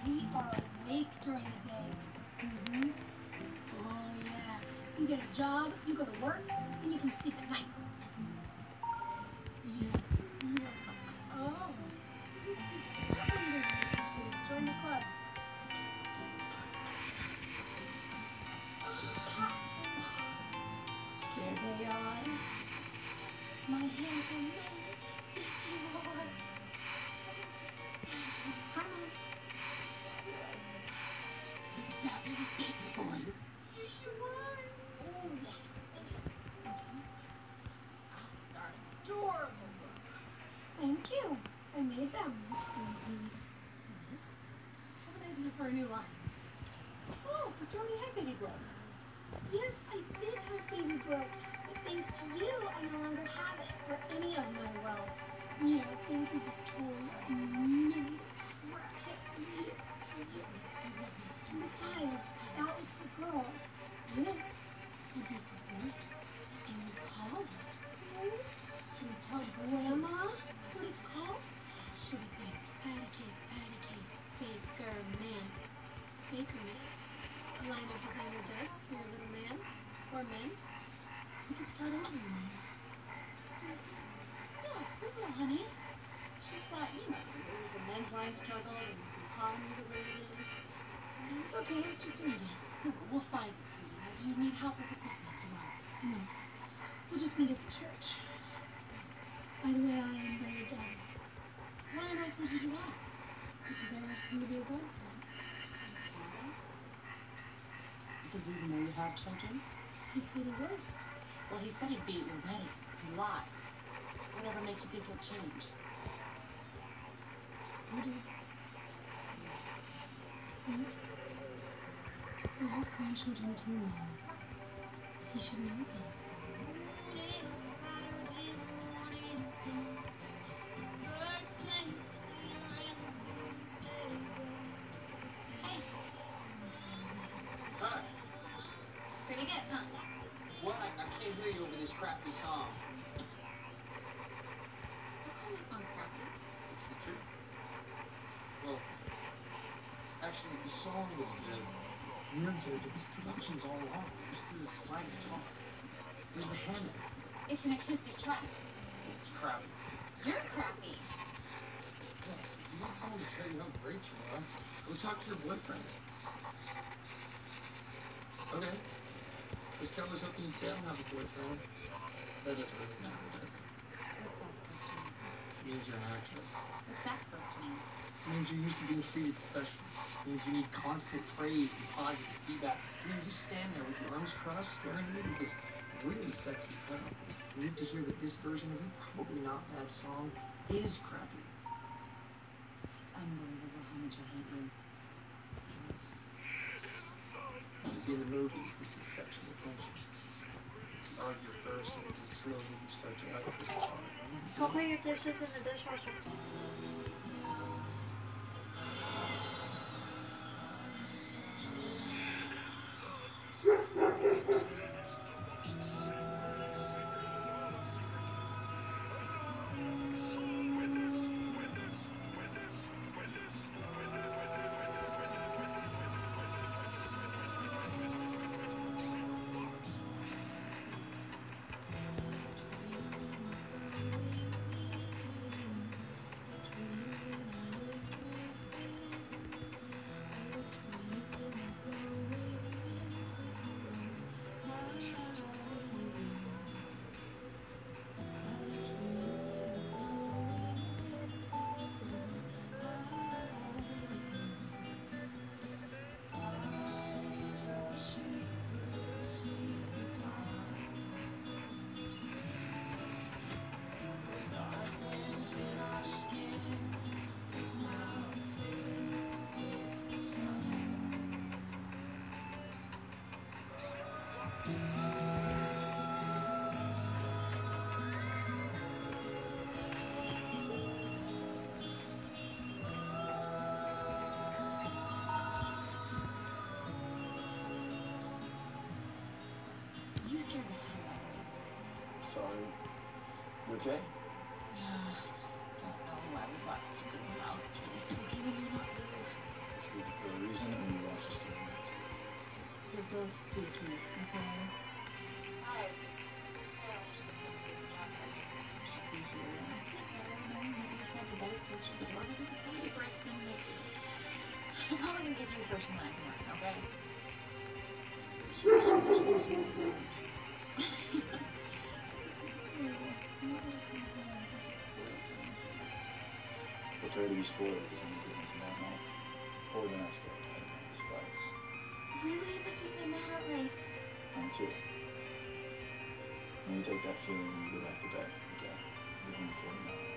We are awake during the day. Mm-hmm. Oh, yeah. You get a job, you go to work, and you can sleep at night. Yeah. Yeah. Oh. Somebody doesn't like to sleep. Join the club. There they are. My handsome men. Yes, you are. Hi, Mom. Exactly as baby boys. Yes, you are. Oh, yeah. Outfits are adorable. Thank you. I made them. To this. I have an idea for a new line. Oh, but you already have Baby Brooke. Yes, I did have Baby Brooke, but thanks to you, I no longer have it or any of my wealth. Yeah, thank you, Victoria. Made crackhead. Besides, that was for girls. This would be for boys. And we call it. Can we tell Grandma what it's called? Should we say patty cake, baker man, baker man? A line of designer duds for your little man or men. We can start over, man. Yeah, we will, honey. Just that, the men's line struggle and the economy the way it is. It's okay, it's just an idea. No, we'll find it, sweetie. Do you need help with the Christmas tomorrow? No. We'll just meet at the church. By the way, I am very dumb. Why on earth would you do that? Because I asked him to be a girlfriend. Does he even know you have children? He said he would. Well, he said he'd be at your wedding. He lies. Whatever makes you think he'll change. You do. He has grandchildren too, Mom. He should know that. Hi. Pretty good, huh? What? I can't hear you over this crappy song. How come this song crappy? It's the truth. Well, actually, the song is good. We're good, but this production's all wrong. There's the slide guitar. There's the Hammond. It's an acoustic track. It's crappy. You're crappy. Look, if you want someone to tell you how great you are, go talk to your boyfriend. Okay. Estelle was hoping you'd say I don't have a boyfriend. That doesn't really matter, does it? What's that supposed to mean? It means you're an actress. What's that supposed to mean? It means you're used to being treated special. It means you need constant praise and positive feedback. It means you stand there with your arms crossed staring at me with this really sexy cut up. You need to hear that this version of your probably not bad song is crappy. It's unbelievable how much I hate you. See, in the movies, this is sexual attention. You argue first, and then slowly you start to like this part. Go put your dishes in the dishwasher. is you first and then I can learn, okay? Prepare to be spoiled because I'm going tomorrow night. Or the next day, I don't know, these flights. Really? That's just made my heart race. Mine too. When you take that feeling and you go back to bed, okay? You're home before you know it.